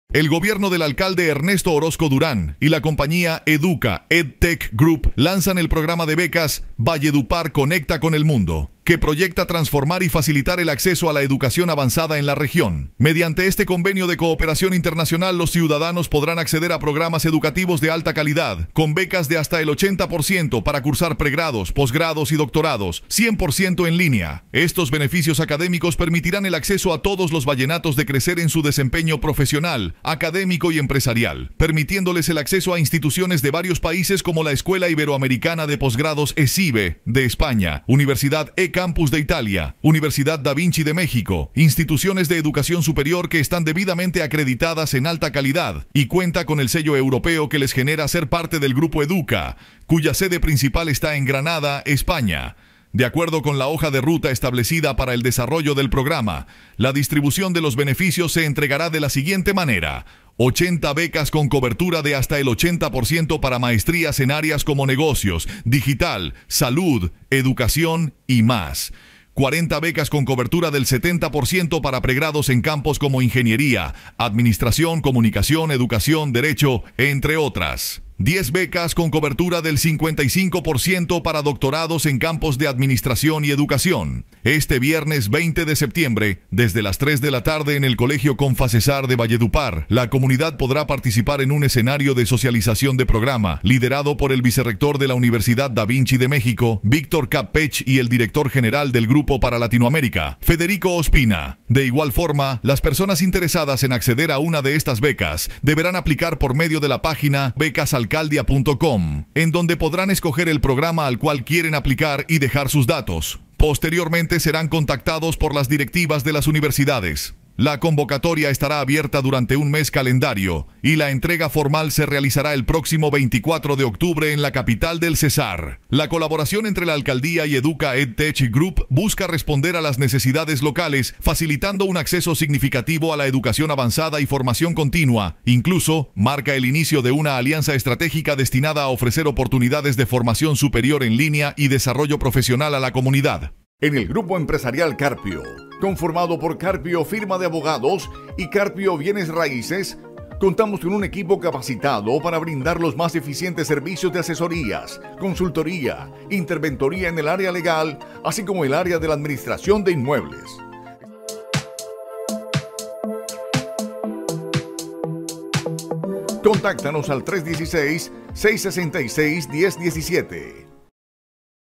El gobierno del alcalde Ernesto Orozco Durán y la compañía Educa EdTech Group lanzan el programa de becas Valledupar Conecta con el Mundo, que proyecta transformar y facilitar el acceso a la educación avanzada en la región. Mediante este convenio de cooperación internacional, los ciudadanos podrán acceder a programas educativos de alta calidad, con becas de hasta el 80% para cursar pregrados, posgrados y doctorados, 100% en línea. Estos beneficios académicos permitirán el acceso a todos los vallenatos de crecer en su desempeño profesional, académico y empresarial, permitiéndoles el acceso a instituciones de varios países como la Escuela Iberoamericana de Posgrados ESIBE de España, Universidad Campus de Italia, Universidad Da Vinci de México, instituciones de educación superior que están debidamente acreditadas en alta calidad y cuenta con el sello europeo que les genera ser parte del Grupo Educa, cuya sede principal está en Granada, España. De acuerdo con la hoja de ruta establecida para el desarrollo del programa, la distribución de los beneficios se entregará de la siguiente manera: 80 becas con cobertura de hasta el 80% para maestrías en áreas como negocios, digital, salud, educación y más. 40 becas con cobertura del 70% para pregrados en campos como ingeniería, administración, comunicación, educación, derecho, entre otras. 10 becas con cobertura del 55% para doctorados en campos de administración y educación. Este viernes 20 de septiembre, desde las 3 de la tarde en el Colegio Confacesar de Valledupar, la comunidad podrá participar en un escenario de socialización de programa, liderado por el vicerrector de la Universidad Da Vinci de México, Víctor Capech, y el director general del Grupo para Latinoamérica, Federico Ospina. De igual forma, las personas interesadas en acceder a una de estas becas deberán aplicar por medio de la página becasalcaldia.com, en donde podrán escoger el programa al cual quieren aplicar y dejar sus datos. Posteriormente serán contactados por las directivas de las universidades. La convocatoria estará abierta durante un mes calendario y la entrega formal se realizará el próximo 24 de octubre en la capital del Cesar. La colaboración entre la alcaldía y Educa EdTech Group busca responder a las necesidades locales, facilitando un acceso significativo a la educación avanzada y formación continua. Incluso marca el inicio de una alianza estratégica destinada a ofrecer oportunidades de formación superior en línea y desarrollo profesional a la comunidad. En el Grupo Empresarial Carpio, conformado por Carpio Firma de Abogados y Carpio Bienes Raíces, contamos con un equipo capacitado para brindar los más eficientes servicios de asesorías, consultoría, interventoría en el área legal, así como el área de la administración de inmuebles. Contáctanos al 316-666-1017.